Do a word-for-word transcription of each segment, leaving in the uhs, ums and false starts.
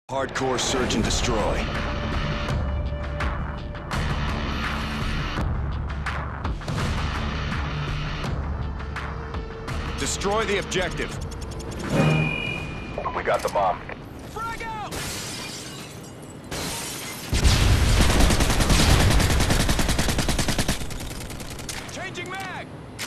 Hardcore search and destroy. Destroy the objective. We got the bomb. Frag out! Changing mag!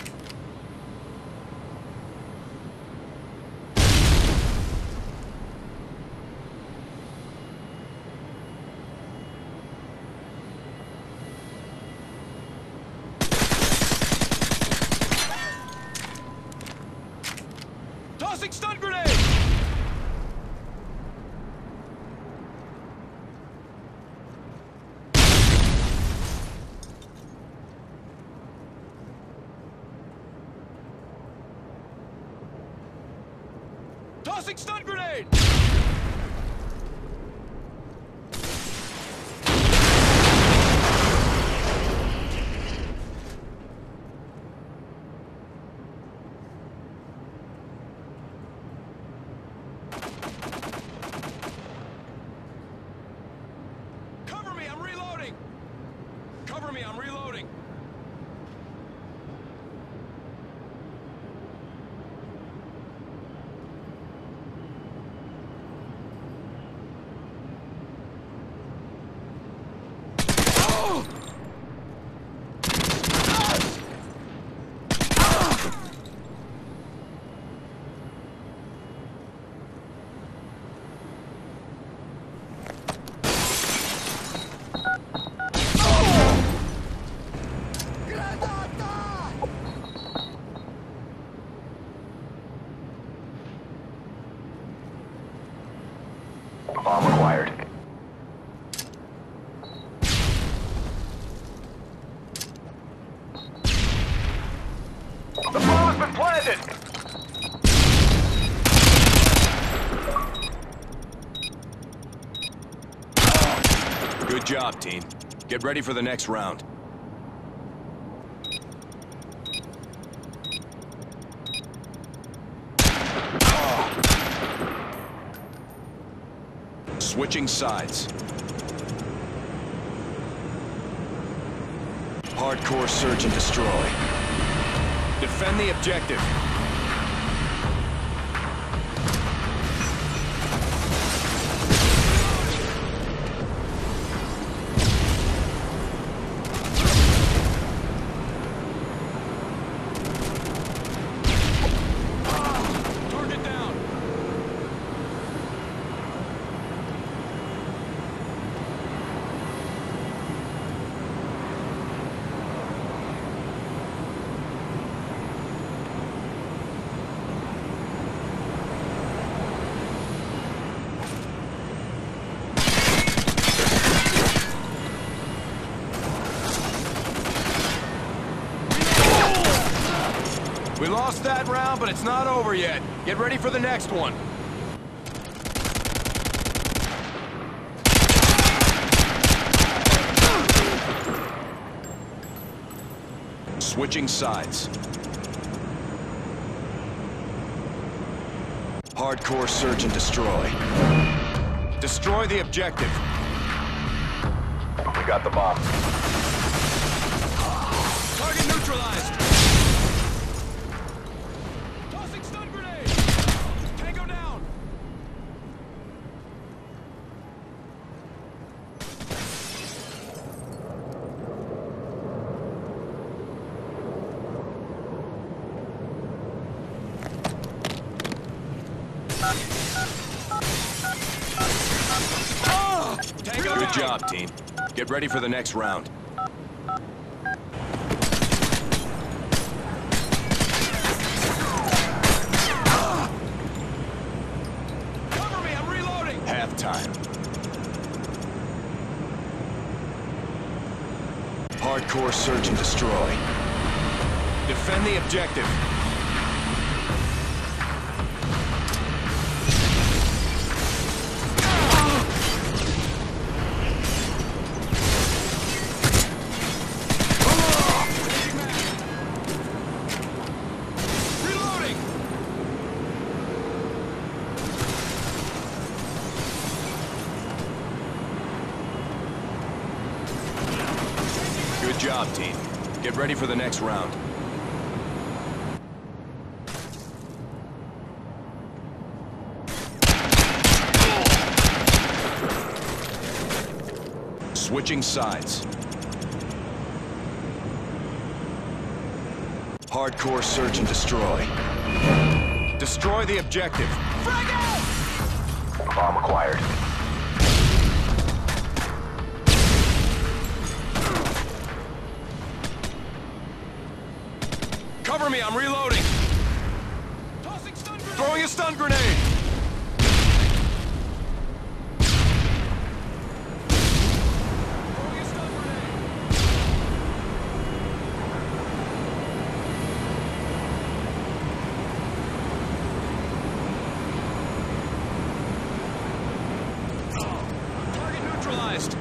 Tossing stun grenade! Tossing stun grenade! Cover me, I'm reloading! Cover me, I'm reloading! Bomb acquired. The bomb has been planted! Good job, team. Get ready for the next round. Switching sides. Hardcore search and destroy. Defend the objective. Target down. We lost that round, but it's not over yet. Get ready for the next one. Switching sides. Hardcore search and destroy. Destroy the objective. We got the bomb. Target neutralized. Tossing stun grenade. Tango down. Ah! Tango Good job, team. Get ready for the next round. Cover me, I'm reloading! Halftime. Hardcore search and destroy. Defend the objective. job, team. Get ready for the next round. Switching sides. Hardcore search and destroy. Destroy the objective. Frag out! Bomb acquired. Cover me, I'm reloading. Tossing stun grenade. Throwing a stun grenade. Throwing a stun grenade. Target neutralized.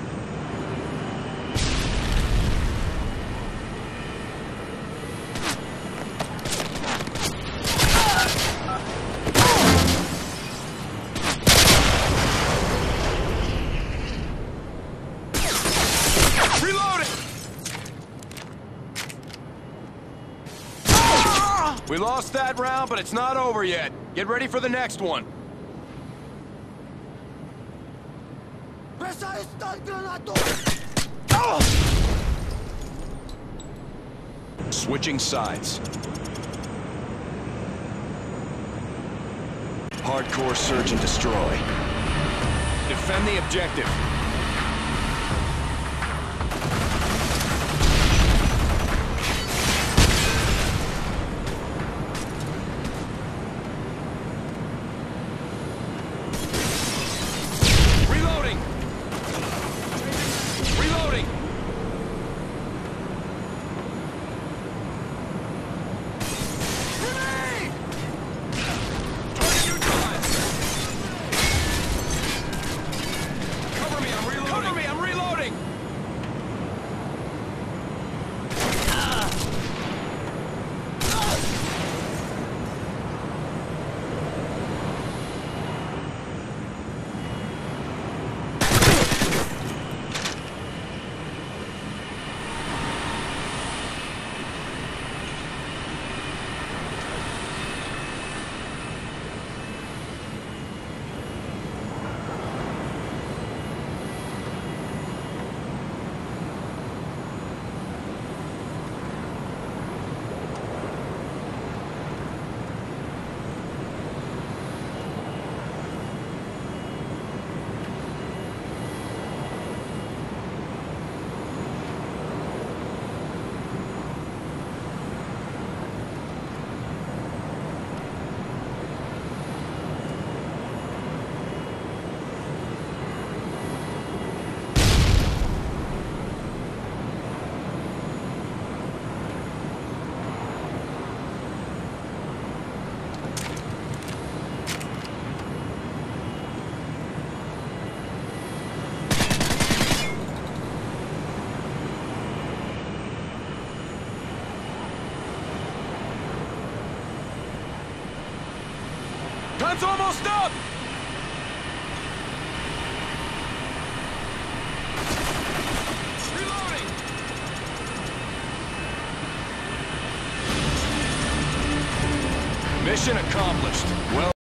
We lost that round, but it's not over yet. Get ready for the next one. Switching sides. Hardcore search and destroy. Defend the objective. Gun's almost up! Reloading! Mission accomplished. Well